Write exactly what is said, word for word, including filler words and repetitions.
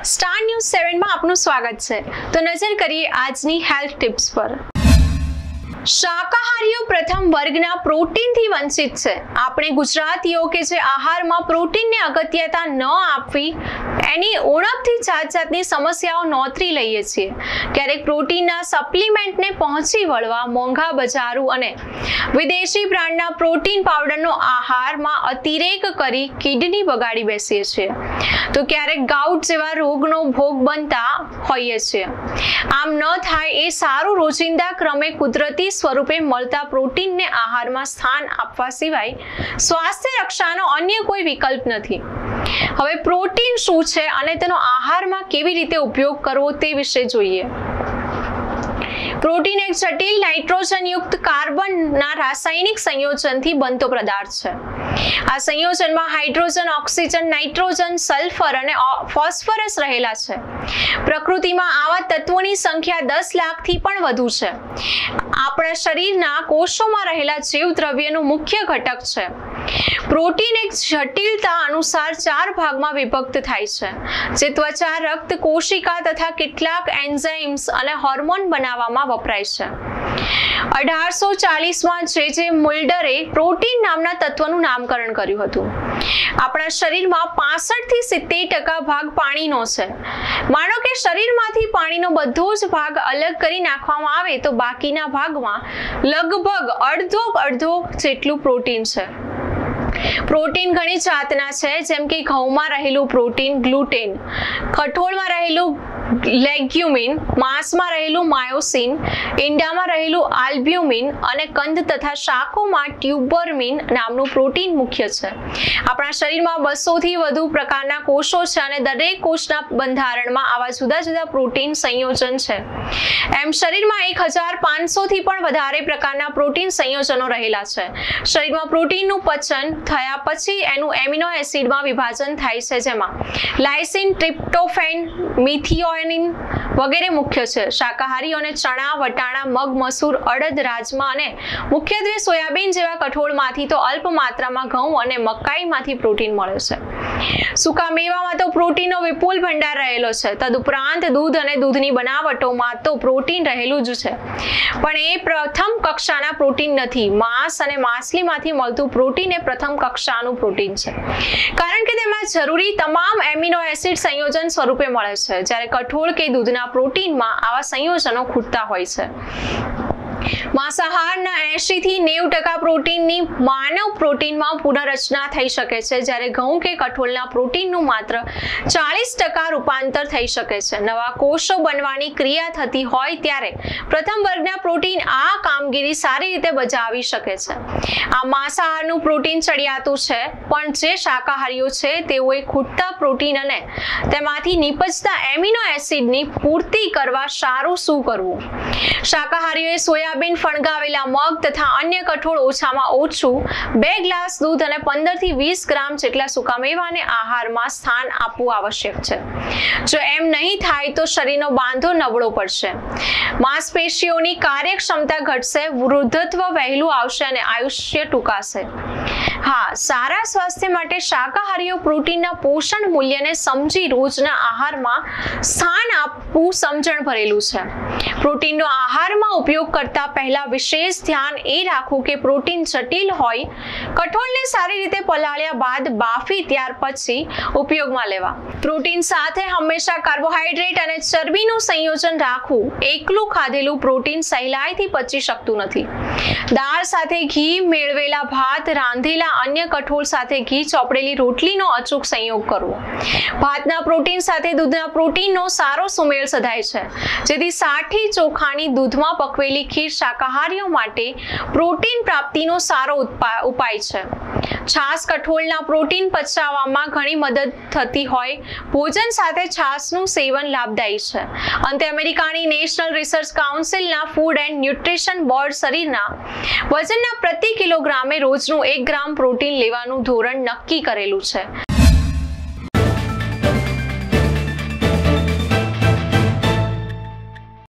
Star news seven में आपનું સ્વાગત છે। તો નજર કરીએ આજની હેલ્થ ટિપ્સ પર। શાકાહારીઓ પ્રથમ વર્ગના પ્રોટીનથી વંચિત છે। આપણે ગુજરાતીઓ કે જે આહારમાં પ્રોટીનને અગત્યતા ન આપવી એની ઓળખથી જાત જાતની સમસ્યાઓ નોંધી લઈએ છીએ। ક્યારેક પ્રોટીનના સપ્લિમેન્ટને પહોંચી વળવા મોંઘા બજારો અને વિદેશી બ્રાન્ડના પ્રોટીન પાવડરનો આહારમાં અતિરેક કરી કિડની બગાડી બેસીએ છીએ તો ક્યારેક ગાઉટ જેવા રોગનો ભોગ બનતા હોઈએ છીએ। આમ ન થાય એ સારું રોજિંદા ક્રમે કુદરતી સ્વરૂપે મળતા પ્રોટીનને આહારમાં સ્થાન આપવા સિવાય સ્વાસ્થ્ય રક્ષાનો અન્ય કોઈ વિકલ્પ નથી। હવે પ્રોટીન શું છે અને તેનો આહારમાં કેવી રીતે ઉપયોગ કરવો તે વિશે જોઈએ। પ્રોટીન એક જટિલ નાઇટ્રોજન યુક્ત કાર્બનના રાસાયણિક સંયોજનથી બનતો પદાર્થ છે। આ સંયોજનમાં હાઇડ્રોજન, ઓક્સિજન, નાઇટ્રોજન, સલ્ફર અને ફોસ્ફરસ રહેલા છે। પ્રકૃતિમાં આવા તત્વોની સંખ્યા દસ લાખથી પણ વધુ છે। આપણા શરીરના કોષોમાં રહેલા જીવદ્રવ્યનું મુખ્ય ઘટક છે। પ્રોટીન એક જટિલતા અનુસાર ચાર ભાગમાં વિભક્ત થાય છે જે ત્વચા, રક્ત, કોશિકા તથા કેટલાક એન્ઝાઇમ્સ અને હોર્મોન બનાવવામાં વપરાય છે। અઢારસો ચાલીસમાં જે જે મુલ્ડરે પ્રોટીન નામના તત્વનું નામકરણ કર્યું હતું। આપણા શરીરમાં પાસઠ થી સિત્તેર ટકા ભાગ પાણીનો છે। માનો કે શરીરમાંથી પાણીનો બધો જ ભાગ અલગ કરી નાખવામાં આવે તો બાકીના ભાગમાં લગભગ અડધો અડધો જેટલું પ્રોટીન છે। પ્રોટીન ઘણી જાતના છે જેમ કે ઘઉંમાં રહેલું પ્રોટીન ગ્લુટેન, કઠોળમાં રહેલું લેગ્યુમિન, માંસમાં રહેલું માયોસિન, ઈંડામાં રહેલું આલ્બ્યુમિન અને કંદ તથા શાકોમાં ટ્યુબરમિન નામનું પ્રોટીન મુખ્ય છે। આપણા શરીરમાં બસો થી વધુ પ્રકારના કોષો છે અને દરેક કોષના બંધારણમાં આવા જુદા જુદા પ્રોટીન સંયોજન છે। એમ શરીરમાં એક હજાર પાંચસો થી પણ વધારે પ્રકારના પ્રોટીન સંયોજનો રહેલા છે। શરીરમાં પ્રોટીનનું પચન થયા પછી એનું એમિનો એસિડમાં વિભાજન થાય છે જેમાં લાઇસિન, ટ્રિપ્ટોફેન, મિથિયોનિન વગેરે મુખ્ય છે। શાકાહારીઓને ચણા, વટાણા, મગ, મસૂર, અડદ, રાજમા અને મુખ્યત્વે સોયાબીન જેવા કઠોળમાંથી તો અલ્પ માત્રામાં ઘઉં અને મકાઈમાંથી પ્રોટીન મળે છે। સૂકા મેવામાં તો પ્રોટીનનો વિપુલ ભંડાર રહેલો છે। તદુપરાંત દૂધ અને દૂધની બનાવટોમાં તો પ્રોટીન રહેલું જ છે પણ એ પ્રથમ કક્ષાના પ્રોટીન નથી। માંસ અને માછલીમાંથી મળતું પ્રોટીન એ પ્રથમ કક્ષાનું પ્રોટીન છે કારણ કે તેમાં જરૂરી તમામ એમિનો એસિડ સંયોજન સ્વરૂપે મળે છે જ્યારે કઠોળ કે દૂધના પ્રોટીનમાં આવા સંયોજનો ખૂટતા હોય છે। માંસાહારના એંશી થી નેવું ટકા પ્રોટીનની માનવ પ્રોટીનમાં પુનઃરચના થઈ શકે છે જ્યારે ઘઉં કે કઠોળના પ્રોટીનનું માત્ર ચાલીસ ટકા રૂપાંતર થઈ શકે છે। નવા કોષો બનવાની ક્રિયા થતી હોય ત્યારે પ્રથમ વર્ગના પ્રોટીન આ કામગીરી સારી રીતે બજાવી શકે છે। આ માંસાહારનું પ્રોટીન ચડિયાતું છે પણ જે શાકાહારીઓ છે તેઓએ ખૂટતા પ્રોટીન અને તેમાંથી નીપજતા એમિનો એસિડની પૂર્તિ કરવા સારું શું કરવું? શાકાહારીઓએ સોયાબીન, ફણગાવેલા મગ તથા અન્ય કઠોળ ઓછામાં ઓછું બે ગ્લાસ દૂધ અને પંદર થી વીસ ગ્રામ જેટલા સૂકા મેવાને આહારમાં સ્થાન આપવું આવશ્યક છે। જો એમ નહીં થાય તો શરીરનો બાંધો નબળો પડશે, માંસપેશીઓની કાર્યક્ષમતા ઘટશે, વૃદ્ધત્વ વહેલું આવશે અને આયુષ્ય ટૂંકાશે। હા, સારા સ્વાસ્થ્ય માટે શાકાહારીઓ પ્રોટીનના પોષણ મૂલ્યને સમજી રોજના આહારમાં સ્થાન આપવું સમજણ ભરેલું છે। પ્રોટીનનો આહારમાં ઉપયોગ કરતા પહેલા વિશેષ ધ્યાન એ રાખવું કે પ્રોટીન જટિલ હોય, કઠોળને સારી રીતે પલાળ્યા બાદ બાફી ત્યાર પછી ઉપયોગમાં લેવા। પ્રોટીન સાથે હંમેશા કાર્બોહાઈડ્રેટ અને ચરબીનું સંયોજન રાખવું। એકલું ખાધેલું પ્રોટીન સહેલાઈથી પચી શકતું નથી। દાળ સાથે ઘી મેળવેલા ભાત, રાંધેલા અન્ય કઠોળ સાથે ઘી ચોપડેલી રોટલીનો અચૂક સંયોગ કરવો। ભાતના પ્રોટીન સાથે દૂધના પ્રોટીનનો સારો સુમેળ સધાય છે જેથી સાઠી ચોખાની દૂધમાં પકવેલી ખીર શાકાહારીઓ માટે પ્રોટીન પ્રાપ્તિનો સારો ઉપાય છે। છાશ કઠોળના પ્રોટીન પચાવવામાં ઘણી મદદ થતી હોય ભોજન સાથે છાશનું સેવન લાભદાયી છે। અંતે અમેરિકાની નેશનલ રિસર્ચ કાઉન્સિલના ફૂડ એન્ડ ન્યુટ્રિશન બોર્ડ શરીરના વજનના પ્રતિ કિલોગ્રામે રોજનું એક ગ્રામ પ્રોટીન લેવાનું ધોરણ નક્કી કરેલું છે।